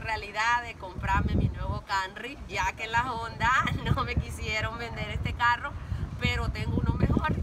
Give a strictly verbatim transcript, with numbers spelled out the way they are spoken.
realidad de comprarme mi nuevo Camry, ya que la Honda no me quisieron vender este carro, pero tengo uno mejor.